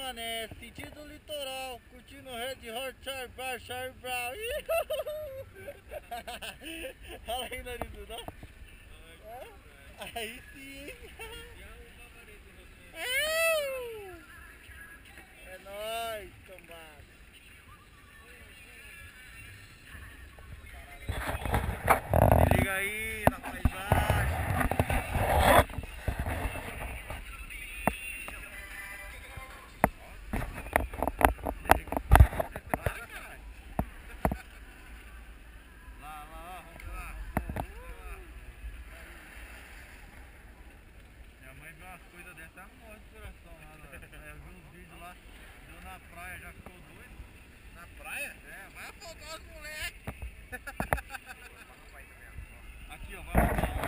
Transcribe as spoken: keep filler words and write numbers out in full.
Mané, sentido litoral, curtindo Red Hot, Charlie Brown, Charlie Brown. Fala aí, Narizu, não? Aí sim, hein? É nóis, cambada. Se liga aí na paisagem. Lá, lá, vamos lá. Minha mãe viu umas coisas dessas, ela morre de coração lá. Ela viu uns vídeos lá, viu na praia, já ficou doido. Na praia? É, vai afogar os moleques. Aqui, ó, Aqui, ó, vai afogar.